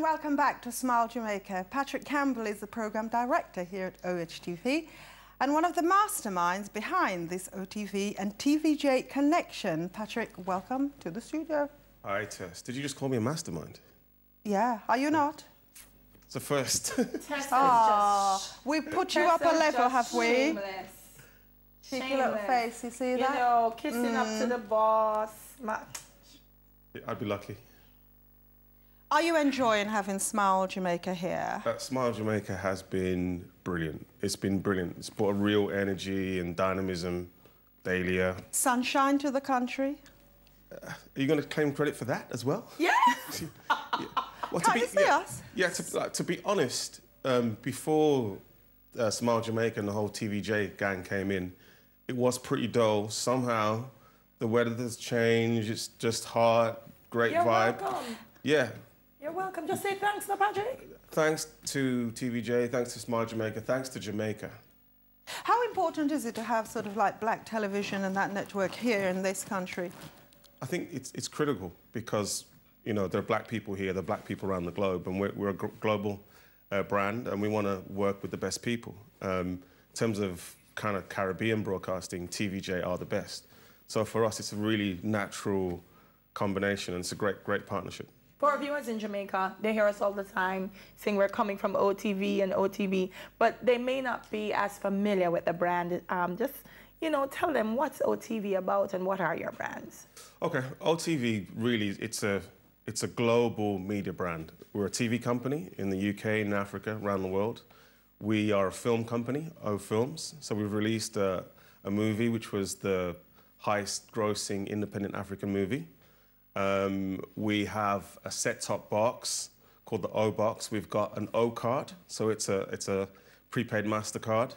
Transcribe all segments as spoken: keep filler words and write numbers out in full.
and welcome back to Smile Jamaica. Patrick Campbell is the programme director here at O H T V and one of the masterminds behind this O T V and T V J connection. Patrick, welcome to the studio. Hi, Tess. Did you just call me a mastermind? Yeah, are you not? It's a first. Tess oh, is just... we put you up a level, have we? Shameless. Cheeky little face, you see you that? You know, kissing mm. up to the boss. Yeah, I'd be lucky. Are you enjoying having Smile Jamaica here? Uh, Smile Jamaica has been brilliant. It's been brilliant. It's brought a real energy and dynamism daily. Uh, Sunshine to the country? Uh, are you going to claim credit for that as well? Yes! yeah. Well, Can't to be, you see yeah, us? Yeah, to, like, to be honest, um, before uh, Smile Jamaica and the whole T V J gang came in, it was pretty dull. Somehow, the weather has changed. It's just hot, great You're vibe. Welcome. Yeah. You're welcome. Just say thanks to Patrick. Thanks to T V J, thanks to Smile Jamaica, thanks to Jamaica. How important is it to have sort of like black television and that network here in this country? I think it's, it's critical because, you know, there are black people here, there are black people around the globe, and we're, we're a global uh, brand, and we want to work with the best people. Um, in terms of kind of Caribbean broadcasting, T V J are the best. So for us, it's a really natural combination, and it's a great, great partnership. For our viewers in Jamaica, they hear us all the time saying we're coming from O T V and O T V, but they may not be as familiar with the brand. Um, just, you know, tell them what's O T V about and what are your brands? Okay, O T V really, it's a, it's a global media brand. We're a T V company in the U K, in Africa, around the world. We are a film company, O Films. So we've released a, a movie which was the highest grossing independent African movie. Um, we have a set-top box called the O box. We've got an O card, so it's a, it's a prepaid MasterCard.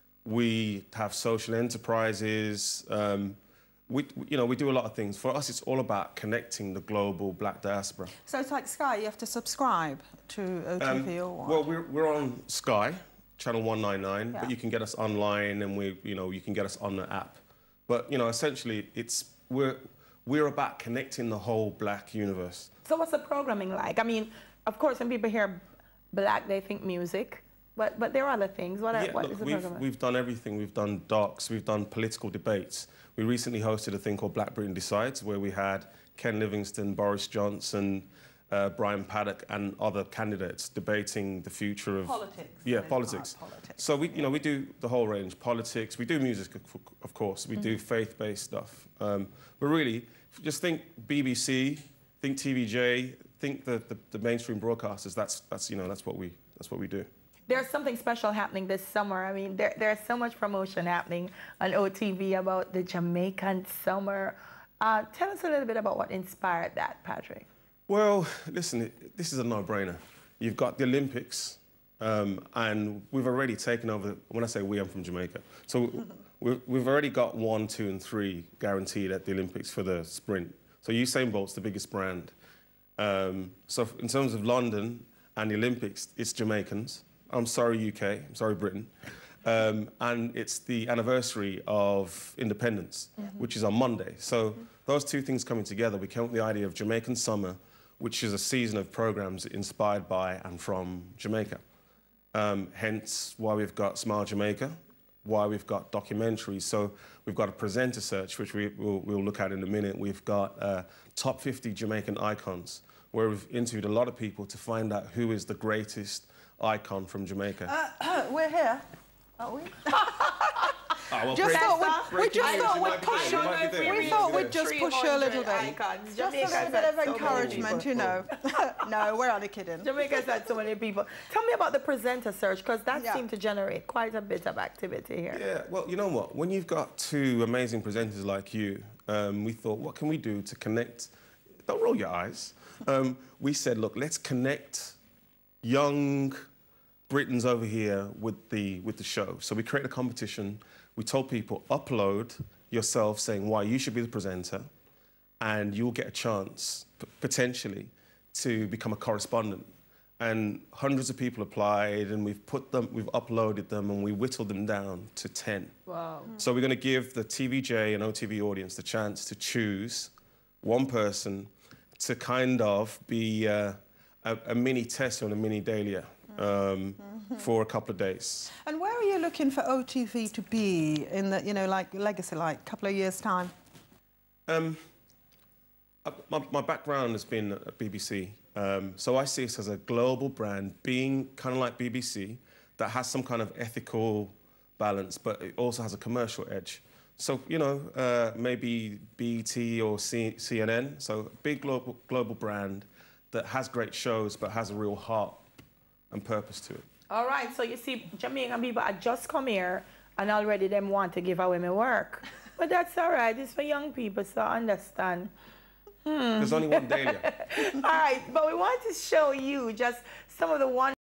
We have social enterprises. Um, we, you know, we do a lot of things. For us, it's all about connecting the global black diaspora. So it's like Sky, you have to subscribe to O T V um, or what? Well, we're, we're on Sky, channel one ninety-nine, yeah. But you can get us online and we, you know, you can get us on the app. But, you know, essentially, it's, we're, we're about connecting the whole black universe. So what's the programming like? I mean, of course, when people hear black, they think music, but, but there are other things. What, yeah, are, what look, is the we've, program? We've done everything. We've done docs, we've done political debates. We recently hosted a thing called Black Britain Decides, where we had Ken Livingstone, Boris Johnson, uh, Brian Paddock, and other candidates debating the future of... Politics. Yeah, politics. politics. So we, you know, we do the whole range. Politics, we do music, of course. We mm-hmm. do faith-based stuff. Um, but really, just think B B C, think T V J, think the, the, the mainstream broadcasters. That's, that's, you know, that's what we, that's what we do. There's something special happening this summer. I mean, there, there's so much promotion happening on O T V about the Jamaican summer. Uh, tell us a little bit about what inspired that, Patrick. Well, listen, this is a no-brainer. You've got the Olympics, um, and we've already taken over. When I say we, I'm from Jamaica. So we've, we've already got one, two, and three guaranteed at the Olympics for the sprint. So Usain Bolt's the biggest brand. Um, so in terms of London and the Olympics, it's Jamaicans. I'm sorry, U K. I'm sorry, Britain. Um, and it's the anniversary of independence, mm-hmm. which is on Monday. So mm-hmm. those two things coming together, we came up with the idea of Jamaican Summer, which is a season of programs inspired by and from Jamaica. Um, hence why we've got Smile Jamaica, why we've got documentaries. So we've got a presenter search, which we, we'll, we'll look at in a minute. We've got uh, top fifty Jamaican icons, where we've interviewed a lot of people to find out who is the greatest icon from Jamaica. Uh, we're here, aren't we? Oh, well, just thought we'd, we just news, thought we'd push you. We thought we'd just push you a little bit. Icons. Just a little bit of encouragement, you know. No, we're only kidding. Jamaica's had so many people. Tell me about the presenter search, because that yeah. seemed to generate quite a bit of activity here. Yeah, well, you know what? When you've got two amazing presenters like you, um, we thought, what can we do to connect? Don't roll your eyes. Um, we said, look, let's connect young Britons over here with the, with the show. So we created a competition. We told people, upload yourself saying why you should be the presenter, and you'll get a chance, potentially, to become a correspondent. And hundreds of people applied, and we've put them, we've uploaded them, and we whittled them down to ten. Wow. So we're going to give the T V J and O T V audience the chance to choose one person to kind of be uh, a, a mini Tessa and a mini Dahlia um, mm-hmm. for a couple of days. And where are you looking for O T V to be in the, you know, like legacy, like couple of years' time? Um, my, my background has been at B B C, um, so I see us as a global brand, being kind of like B B C, that has some kind of ethical balance, but it also has a commercial edge. So, you know, uh, maybe B E T or C CNN, so a big global, global brand that has great shows, but has a real heart and purpose to it. All right, so you see, Jamaican people had just come here and already them want to give away my work. But that's all right, it's for young people, so I understand. Hmm. There's only one Dahlia. All right, but we want to show you just some of the one